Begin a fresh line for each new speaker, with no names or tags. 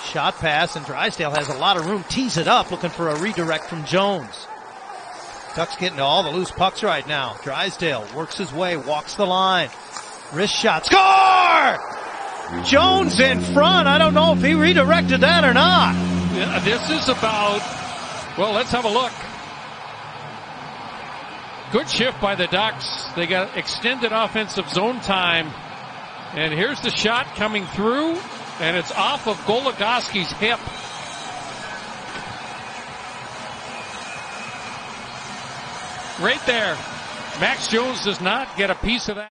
Shot pass, and Drysdale has a lot of room. Tees it up, looking for a redirect from Jones. Ducks getting to all the loose pucks right now. Drysdale works his way, walks the line. Wrist shot. Score! Jones in front. I don't know if he redirected that or not.
Yeah, this is about, well, let's have a look. Good shift by the Ducks. They got extended offensive zone time. And here's the shot coming through, and it's off of Goligoski's hip. Right there. Max Jones does not get a piece of that.